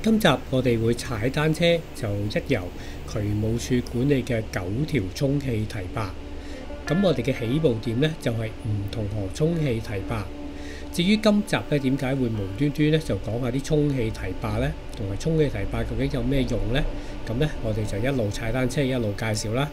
今集我哋會踩單車就一遊渠務署管理嘅9條充氣堤壩。咁我哋嘅起步點呢，就係梧桐河充氣堤壩。至於今集呢，點解會無端端呢就講下啲充氣堤壩呢，同埋充氣堤壩究竟有咩用呢？咁呢，我哋就一路踩單車一路介紹啦。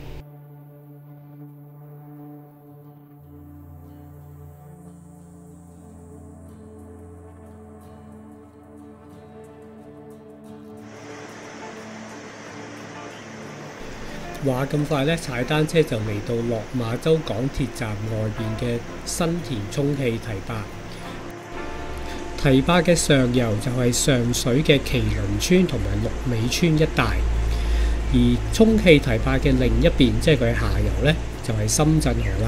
話咁快呢，踩單車就嚟到落馬洲港鐵站外邊嘅新田充氣堤壩。堤壩嘅上游就係上水嘅麒麟村同埋綠尾村一帶，而充氣堤壩嘅另一邊，即係佢下游呢，就係深圳河啦。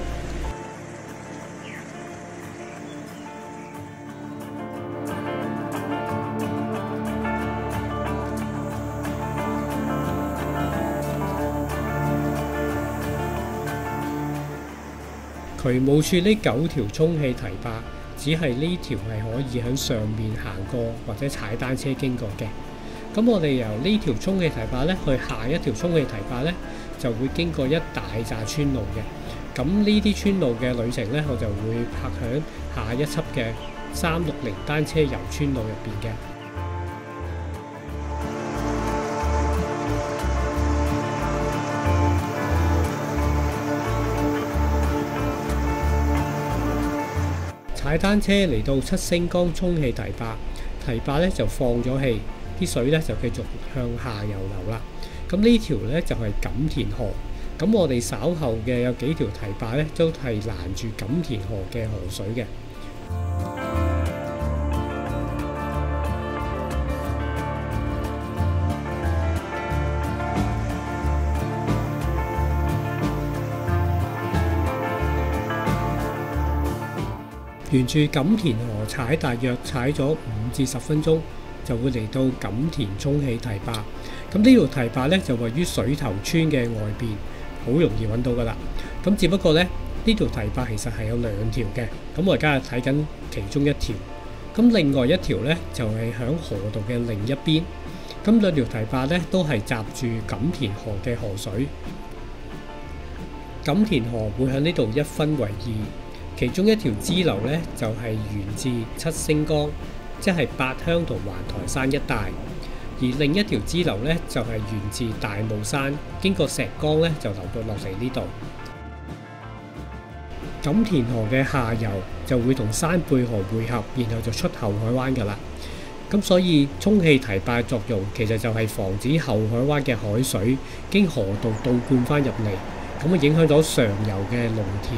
渠務署呢9條充氣堤壩，只係呢條係可以喺上面行過或者踩單車經過嘅。咁我哋由呢條充氣堤壩呢去下一條充氣堤壩呢，就會經過一大紮村路嘅。咁呢啲村路嘅旅程呢，我就會拍響下一輯嘅360單車遊村路入邊嘅。踩單車嚟到七星崗充氣堤壩，堤壩咧就放咗氣，啲水咧就繼續向下游流啦。咁呢條咧就係錦田河。咁我哋稍後嘅有幾條堤壩咧都係攔住錦田河嘅河水嘅。沿住錦田河踩，大約踩咗5至10分鐘，就會嚟到錦田充氣堤壩。咁呢條堤壩呢，就位於水頭村嘅外邊，好容易揾到噶啦。咁只不過呢，呢條堤壩其實係有2條嘅。咁我而家係睇緊其中一條。咁另外一條呢，就係響河道嘅另一邊。咁2條堤壩呢，都係閘住錦田河嘅河水。錦田河會喺呢度一分為2。其中一條支流呢，就係源自七星崗，即係八鄉同環台山一帶；而另一條支流呢，就係源自大霧山，經過石崗呢，就流到落嚟呢度。錦田河嘅下游就會同山貝河匯合，然後就出後海灣㗎啦。咁所以充氣堤壩作用其實就係防止後海灣嘅海水經河道倒灌返入嚟，咁啊影響咗上游嘅農田。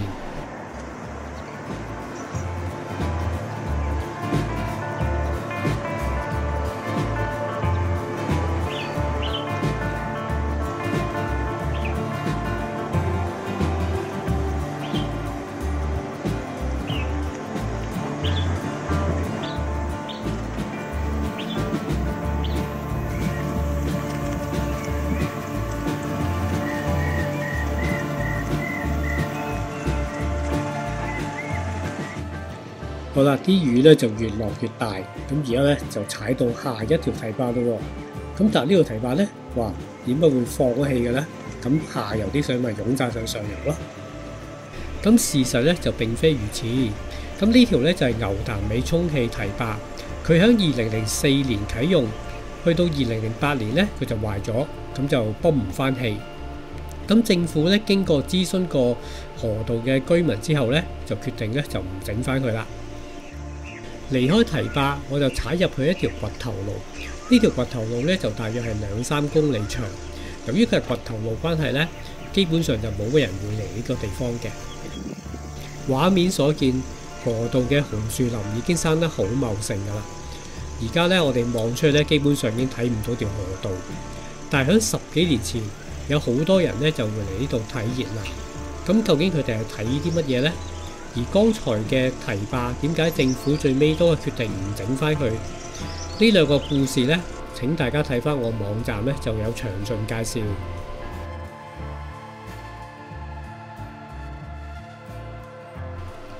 好啦，啲雨咧就越落越大，咁而家咧就踩到下一條堤壩咯喎。咁但係呢條堤壩咧，哇，點解會放咗氣嘅咧？咁下游啲水咪湧晒上上游咯。咁事實咧就並非如此。咁呢條咧就係牛潭尾充氣堤壩，佢喺2004年啟用，去到2008年咧佢就壞咗，咁就泵唔翻氣。咁政府咧經過諮詢過河道嘅居民之後咧，就決定咧就唔整翻佢啦。離開堤壩，我就踩入去一條掘頭路。呢條掘頭路咧就大約係2-3公里長。由於佢係掘頭路關係咧，基本上就冇乜人會嚟呢個地方嘅。畫面所見，河道嘅紅樹林已經生得好茂盛㗎啦。而家咧我哋望出去咧，基本上已經睇唔到條河道。但係喺10幾年前，有好多人咧就會嚟呢度睇熱鬧。咁究竟佢哋係睇啲乜嘢呢？而剛才嘅堤壩點解政府最尾都係決定唔整翻佢？呢2個故事呢，請大家睇翻我網站呢就有詳盡介紹。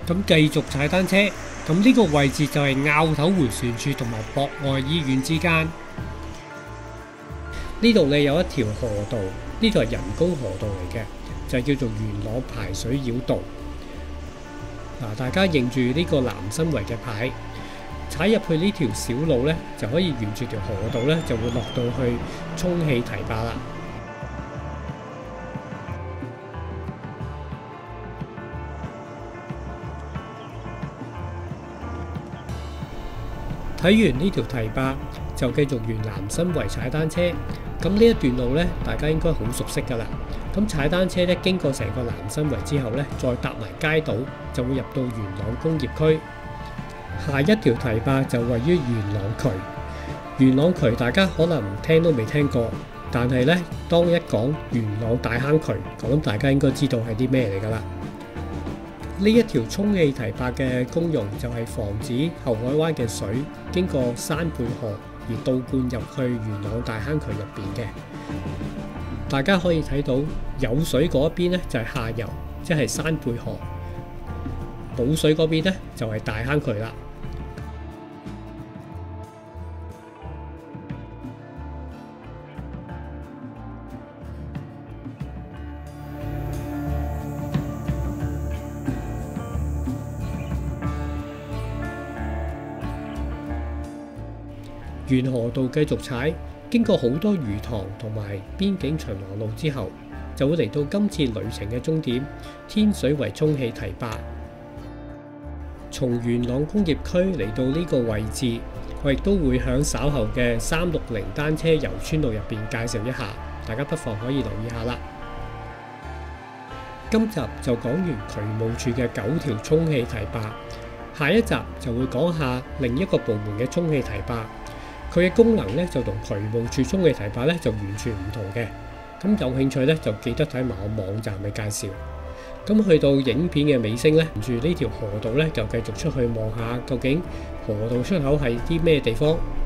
咁繼續踩單車，咁呢個位置就係坳頭迴旋處同埋博愛醫院之間。呢度你有一條河道，呢度係人工河道嚟嘅，就係叫做元朗排水繞道。大家認住呢個南生圍嘅牌，踩入去呢條小路呢，就可以沿住條河道呢，就會落到去充氣堤壩啦。睇完呢條堤壩，就繼續沿南生圍踩單車。咁呢一段路呢，大家應該好熟悉㗎啦。咁踩單車呢，經過成個南生圍之後呢，再搭埋街道，就會入到元朗工業區。下一條堤壩就位於元朗渠。元朗渠大家可能聽都未聽過，但係呢，當一講元朗大坑渠，咁大家應該知道係啲咩嚟㗎啦。呢一條充氣堤壩嘅功用就係防止後海灣嘅水經過山貝河而倒灌入去元朗大坑渠入邊嘅。大家可以睇到有水嗰一邊呢就係下游，即係山貝河；冇水嗰邊呢就係大坑渠啦。沿河道繼續踩，經過好多魚塘同埋邊境巡邏路之後，就會嚟到今次旅程嘅終點天水圍充氣堤壩。從元朗工業區嚟到呢個位置，我亦都會響稍後嘅360單車遊村路入邊介紹一下，大家不妨可以留意下啦。今集就講完渠務署嘅9條充氣堤壩，下一集就會講下另一個部門嘅充氣堤壩。佢嘅功能咧就同渠務署充氣堤壩咧就完全唔同嘅，咁有興趣咧就記得睇埋我網站嘅介紹。咁去到影片嘅尾聲咧，沿住呢條河道咧就繼續出去望下究竟河道出口係啲咩地方。